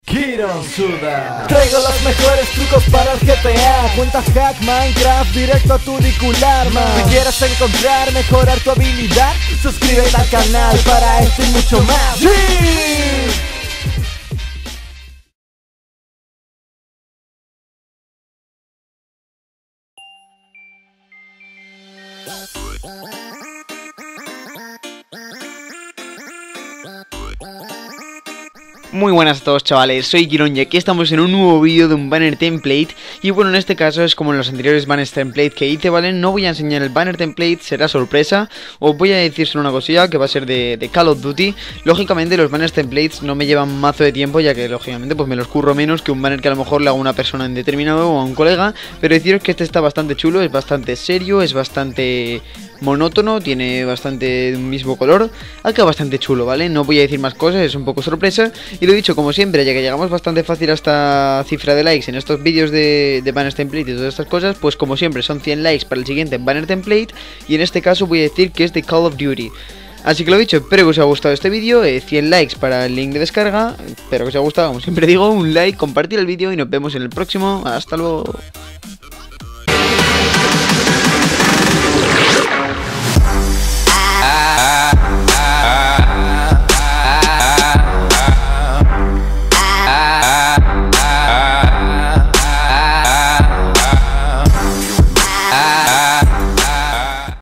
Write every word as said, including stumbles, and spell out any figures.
Kiron Suda. Traigo los mejores trucos para el G T A. Cuenta hack, Minecraft, directo a tu auricular, man. Si quieres encontrar, mejorar tu habilidad, suscríbete al canal para esto y mucho más. ¡Sí! Muy buenas a todos, chavales, soy Kiron y aquí estamos en un nuevo vídeo de un banner template. Y bueno, en este caso es como en los anteriores banners template que hice, ¿vale? No voy a enseñar el banner template, será sorpresa. Os voy a decir solo una cosilla, que va a ser de, de Call of Duty. Lógicamente los banners templates no me llevan mazo de tiempo, ya que lógicamente pues me los curro menos que un banner que a lo mejor le hago a una persona en determinado o a un colega. Pero deciros que este está bastante chulo, es bastante serio, es bastante monótono, tiene bastante un mismo color, acá bastante chulo, ¿vale? No voy a decir más cosas, es un poco sorpresa. Y lo dicho, como siempre, ya que llegamos bastante fácil a esta cifra de likes en estos vídeos de, de banners template y todas estas cosas, pues como siempre son cien likes para el siguiente banner template. Y en este caso voy a decir que es de Call of Duty. Así que lo dicho, espero que os haya gustado este vídeo, eh, cien likes para el link de descarga. Espero que os haya gustado, como siempre digo, un like, compartir el vídeo y nos vemos en el próximo. Hasta luego.